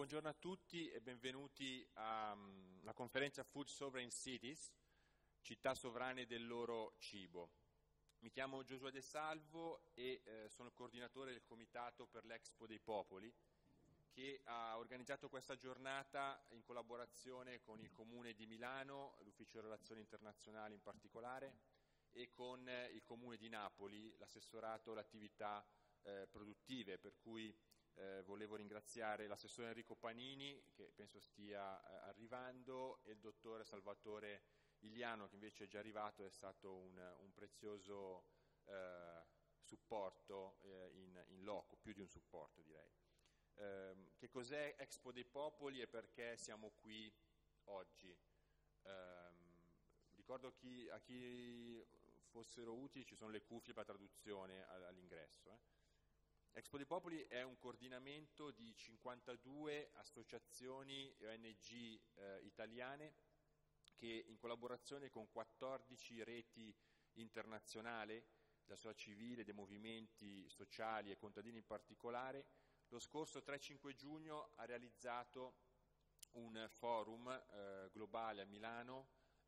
Buongiorno a tutti e benvenuti alla conferenza Food Sovereign Cities, città sovrane del loro cibo. Mi chiamo Giosuè De Salvo e sono il coordinatore del Comitato per l'Expo dei Popoli, che ha organizzato questa giornata in collaborazione con il Comune di Milano, l'Ufficio Relazioni Internazionali in particolare, e con il Comune di Napoli, l'assessorato alle attività produttive, per cui volevo ringraziare l'assessore Enrico Panini, che penso stia arrivando, e il dottore Salvatore Iliano, che invece è già arrivato. È stato un prezioso supporto in loco, più di un supporto direi. Che cos'è Expo dei Popoli e perché siamo qui oggi? Ricordo a chi fossero utili, ci sono le cuffie per traduzione all'ingresso. Expo dei Popoli è un coordinamento di 52 associazioni e ONG italiane che, in collaborazione con 14 reti internazionali, della società civile, dei movimenti sociali e contadini in particolare, lo scorso 3-5 giugno ha realizzato un forum globale a Milano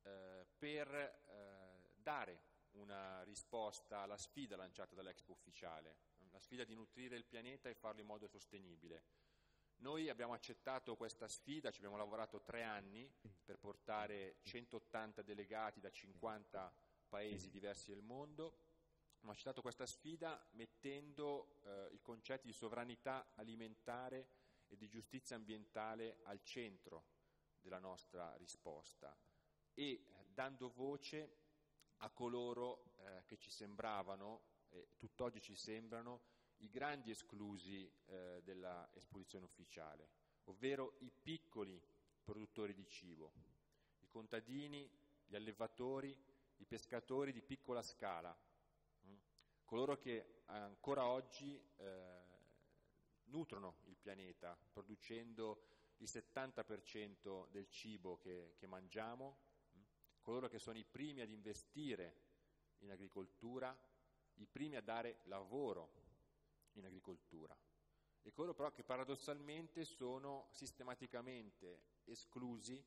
per dare una risposta alla sfida lanciata dall'Expo ufficiale, la sfida di nutrire il pianeta e farlo in modo sostenibile. Noi abbiamo accettato questa sfida, ci abbiamo lavorato 3 anni per portare 180 delegati da 50 paesi diversi del mondo. Abbiamo accettato questa sfida mettendo il concetto di sovranità alimentare e di giustizia ambientale al centro della nostra risposta e dando voce a coloro che ci sembravano, e tutt'oggi ci sembrano, i grandi esclusi della esposizione ufficiale, ovvero i piccoli produttori di cibo, i contadini, gli allevatori, i pescatori di piccola scala, coloro che ancora oggi nutrono il pianeta producendo il 70% del cibo che mangiamo, coloro che sono i primi ad investire in agricoltura, i primi a dare lavoro in agricoltura, e coloro però che paradossalmente sono sistematicamente esclusi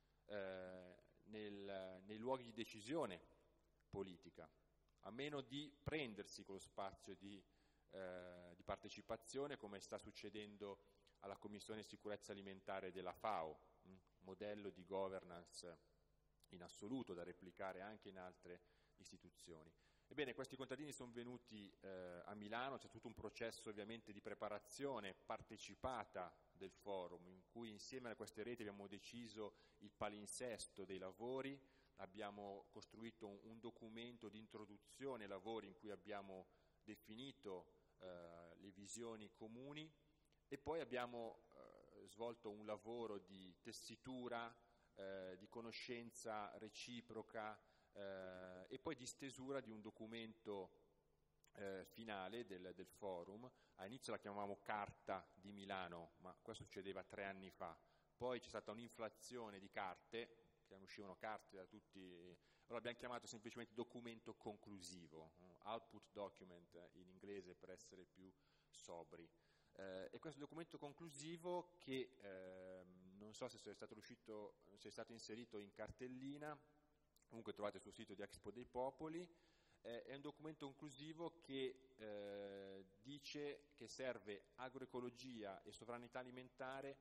nei luoghi di decisione politica, a meno di prendersi quello spazio di partecipazione, come sta succedendo alla Commissione Sicurezza Alimentare della FAO, modello di governance in assoluto da replicare anche in altre istituzioni. Ebbene, questi contadini sono venuti a Milano, c'è tutto un processo ovviamente di preparazione partecipata del forum, in cui insieme a queste reti abbiamo deciso il palinsesto dei lavori, abbiamo costruito un documento di introduzione ai lavori in cui abbiamo definito le visioni comuni, e poi abbiamo svolto un lavoro di tessitura, di conoscenza reciproca e poi di stesura di un documento finale del forum. All'inizio la chiamavamo Carta di Milano, ma questo succedeva 3 anni fa. Poi c'è stata un'inflazione di carte, che ne uscivano carte da tutti, allora abbiamo chiamato semplicemente documento conclusivo, output document in inglese per essere più sobri. E questo documento conclusivo, che non so se è stato inserito in cartellina, comunque trovate sul sito di Expo dei Popoli, è un documento conclusivo che dice che serve agroecologia e sovranità alimentare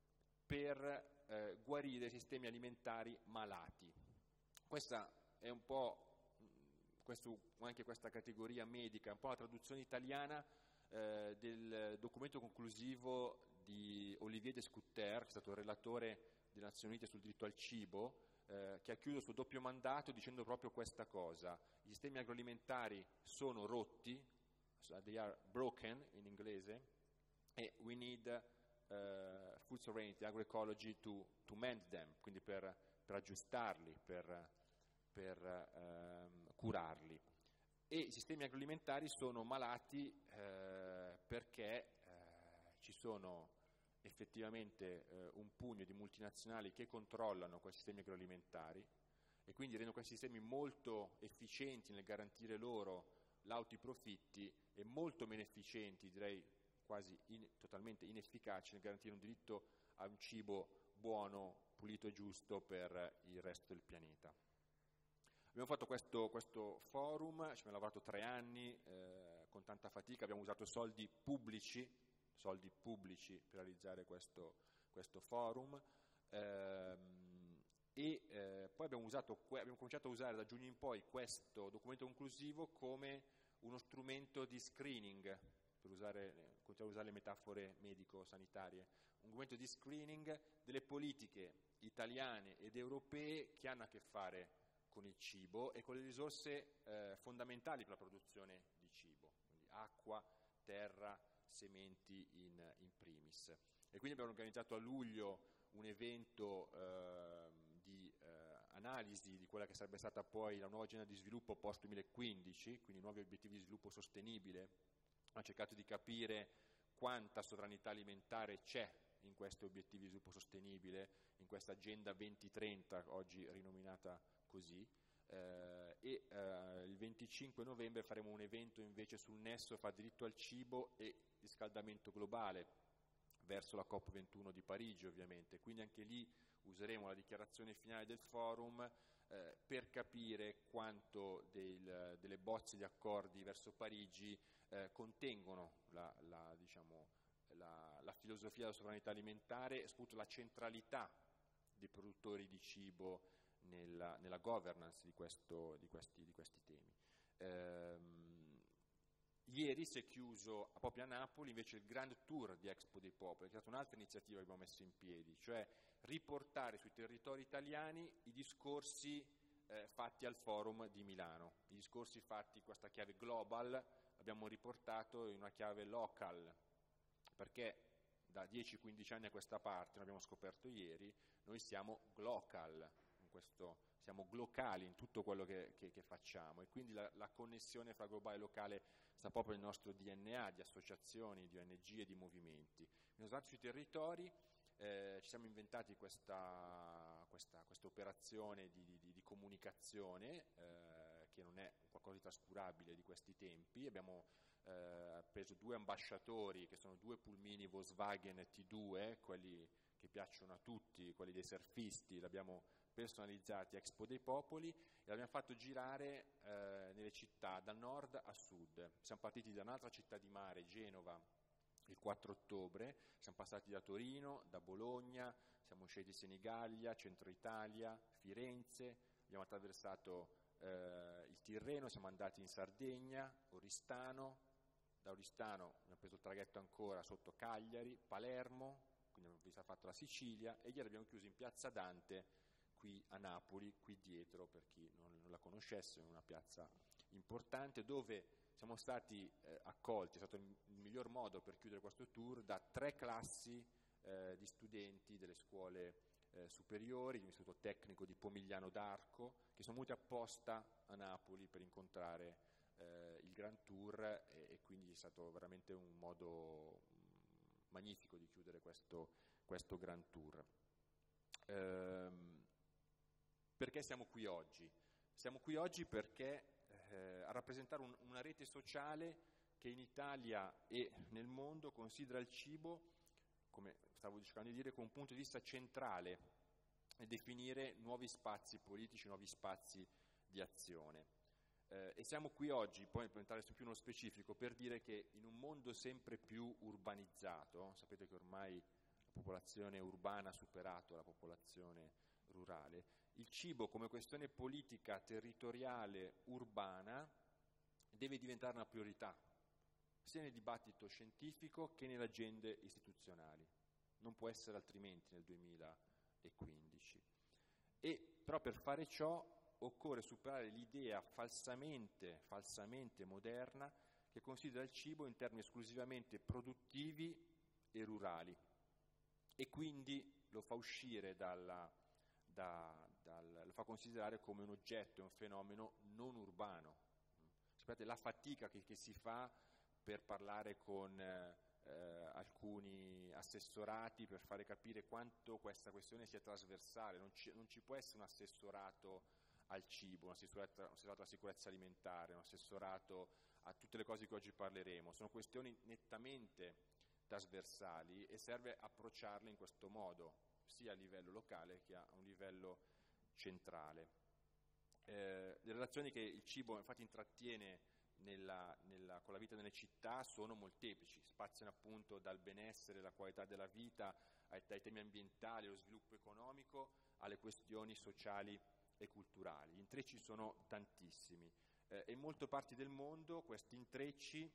per guarire i sistemi alimentari malati. Questa è un po', anche questa categoria medica, è un po' la traduzione italiana del documento conclusivo di Olivier de Scutter, che è stato il relatore delle Nazioni Unite sul diritto al cibo, che ha chiuso il suo doppio mandato dicendo proprio questa cosa: i sistemi agroalimentari sono rotti, they are broken in inglese, e we need food sovereignty, agroecology to mend them, quindi per aggiustarli, per curarli. E i sistemi agroalimentari sono malati perché ci sono effettivamente un pugno di multinazionali che controllano questi sistemi agroalimentari e quindi rendono questi sistemi molto efficienti nel garantire loro lauti profitti e molto meno efficienti, direi quasi totalmente inefficaci nel garantire un diritto a un cibo buono, pulito e giusto per il resto del pianeta. Abbiamo fatto questo forum, ci abbiamo lavorato 3 anni con tanta fatica, abbiamo usato soldi pubblici per realizzare questo forum, poi abbiamo cominciato a usare da giugno in poi questo documento conclusivo come uno strumento di screening, per continuare a usare le metafore medico-sanitarie, un documento di screening delle politiche italiane ed europee che hanno a che fare con il cibo e con le risorse fondamentali per la produzione di cibo, quindi acqua, terra, sementi in primis. E quindi abbiamo organizzato a luglio un evento di analisi di quella che sarebbe stata poi la nuova agenda di sviluppo post 2015, quindi nuovi obiettivi di sviluppo sostenibile. Ha cercato di capire quanta sovranità alimentare c'è in questi obiettivi di sviluppo sostenibile, in questa agenda 2030, oggi rinominata così, il 25 novembre faremo un evento invece sul nesso fra diritto al cibo e riscaldamento globale, verso la COP21 di Parigi ovviamente, quindi anche lì useremo la dichiarazione finale del forum per capire quanto delle bozze di accordi verso Parigi contengono la filosofia della sovranità alimentare e soprattutto la centralità dei produttori di cibo nella governance di questi temi. Ieri si è chiuso proprio a Napoli invece il Grand Tour di Expo dei Popoli, che è stata un'altra iniziativa che abbiamo messo in piedi, cioè riportare sui territori italiani i discorsi fatti al forum di Milano, i discorsi fatti in questa chiave global, abbiamo riportato in una chiave local, perché da 10-15 anni a questa parte, lo abbiamo scoperto ieri, noi siamo glocal, siamo glocali in tutto quello che facciamo e quindi la connessione fra globale e locale sta proprio nel nostro DNA di associazioni, di ONG e di movimenti. Quindi sui territori ci siamo inventati questa operazione di comunicazione che non è qualcosa di trascurabile di questi tempi. Abbiamo preso 2 ambasciatori che sono 2 pulmini Volkswagen T2, quelli che piacciono a tutti, quelli dei surfisti, l'abbiamo personalizzati a Expo dei Popoli e l'abbiamo fatto girare nelle città da nord a sud. Siamo partiti da un'altra città di mare, Genova, il 4 ottobre, siamo passati da Torino, da Bologna, siamo scesi in Senigallia, Centro Italia, Firenze, abbiamo attraversato il Tirreno, siamo andati in Sardegna, Oristano, da Oristano abbiamo preso il traghetto ancora sotto Cagliari, Palermo, quindi abbiamo fatto la Sicilia e ieri abbiamo chiuso in Piazza Dante qui a Napoli, qui dietro per chi non la conoscesse, è una piazza importante dove siamo stati accolti, è stato il miglior modo per chiudere questo tour, da 3 classi di studenti delle scuole superiori, dell'Istituto Tecnico di Pomigliano d'Arco, che sono venuti apposta a Napoli per incontrare il Grand Tour e quindi è stato veramente un modo magnifico di chiudere questo Grand Tour. Perché siamo qui oggi? Siamo qui oggi perché a rappresentare una rete sociale che in Italia e nel mondo considera il cibo, come stavo cercando di dire, come un punto di vista centrale e definire nuovi spazi politici, nuovi spazi di azione. E siamo qui oggi, poi per entrare più nello specifico, per dire che in un mondo sempre più urbanizzato, sapete che ormai la popolazione urbana ha superato la popolazione rurale, il cibo come questione politica, territoriale, urbana, deve diventare una priorità, sia nel dibattito scientifico che nelle agende istituzionali. Non può essere altrimenti nel 2015. Però per fare ciò occorre superare l'idea falsamente moderna che considera il cibo in termini esclusivamente produttivi e rurali e quindi lo fa uscire lo fa considerare come un oggetto, un fenomeno non urbano. Sapete la fatica che si fa per parlare con alcuni assessorati per fare capire quanto questa questione sia trasversale, non ci può essere un assessorato al cibo, un assessorato alla sicurezza alimentare, un assessorato a tutte le cose di cui oggi parleremo, sono questioni nettamente trasversali e serve approcciarle in questo modo, sia a livello locale che a un livello centrale. Le relazioni che il cibo infatti intrattiene con la vita nelle città sono molteplici, spaziano appunto dal benessere, la qualità della vita, dai temi ambientali, allo sviluppo economico, alle questioni sociali e culturali. Gli intrecci sono tantissimi e in molte parti del mondo questi intrecci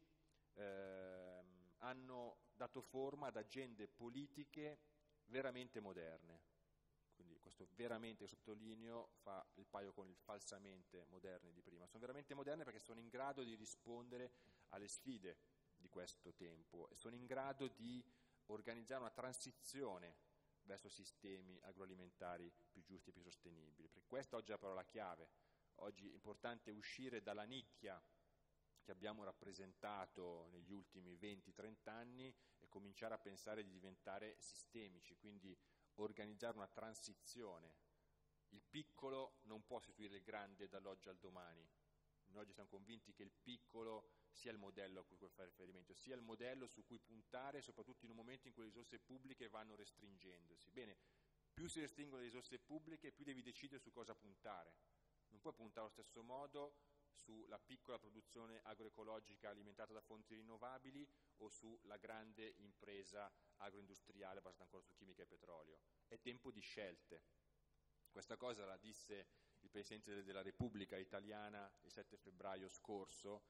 hanno dato forma ad agende politiche veramente moderne. Quindi questo veramente, sottolineo, fa il paio con il falsamente moderne di prima. Sono veramente moderne perché sono in grado di rispondere alle sfide di questo tempo e sono in grado di organizzare una transizione verso sistemi agroalimentari più giusti e più sostenibili. Perché questa oggi è la parola chiave. Oggi è importante uscire dalla nicchia che abbiamo rappresentato negli ultimi 20-30 anni e cominciare a pensare di diventare sistemici, quindi organizzare una transizione. Il piccolo non può sostituire il grande dall'oggi al domani. Noi oggi siamo convinti che il piccolo sia il modello a cui fare riferimento, sia il modello su cui puntare, soprattutto in un momento in cui le risorse pubbliche vanno restringendosi. Bene, più si restringono le risorse pubbliche, più devi decidere su cosa puntare. Non puoi puntare allo stesso modo sulla piccola produzione agroecologica alimentata da fonti rinnovabili o sulla grande impresa agroindustriale basata ancora su chimica e petrolio. È tempo di scelte. Questa cosa la disse il Presidente della Repubblica italiana il 7 febbraio scorso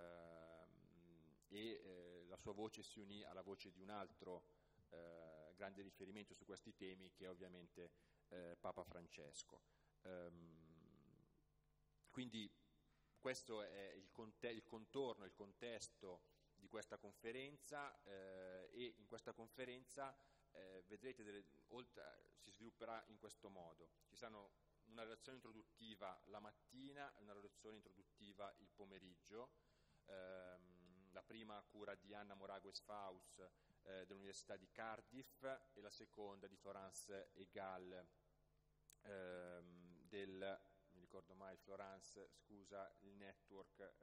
e la sua voce si unì alla voce di un altro grande riferimento su questi temi, che è ovviamente Papa Francesco. Quindi questo è il contorno, il contesto di questa conferenza e in questa conferenza vedrete, si svilupperà in questo modo. Ci saranno una relazione introduttiva la mattina e una relazione introduttiva il pomeriggio, la prima a cura di Anna Moragues-Faus dell'Università di Cardiff e la seconda di Florence Egal mi ricordo mai, il network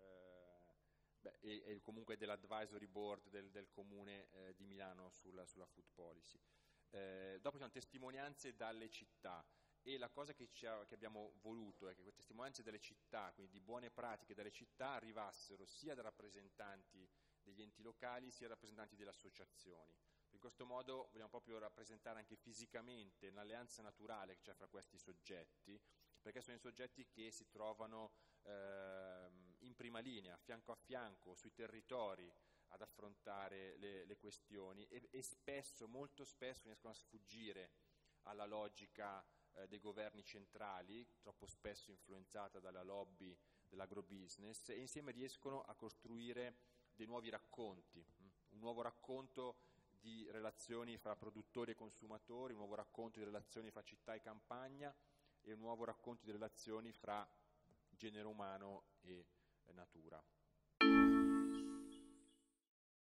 e comunque dell'advisory board del comune di Milano sulla food policy. Dopo ci sono testimonianze dalle città e la cosa che abbiamo voluto è che queste testimonianze dalle città, quindi di buone pratiche dalle città, arrivassero sia da rappresentanti degli enti locali sia da rappresentanti delle associazioni. In questo modo vogliamo proprio rappresentare anche fisicamente l'alleanza naturale che c'è fra questi soggetti, perché sono i soggetti che si trovano in prima linea, fianco a fianco, sui territori ad affrontare le questioni e spesso, molto spesso, riescono a sfuggire alla logica dei governi centrali, troppo spesso influenzata dalla lobby dell'agrobusiness, e insieme riescono a costruire dei nuovi racconti, un nuovo racconto di relazioni fra produttori e consumatori, un nuovo racconto di relazioni fra città e campagna e un nuovo racconto di relazioni fra genere umano e natura.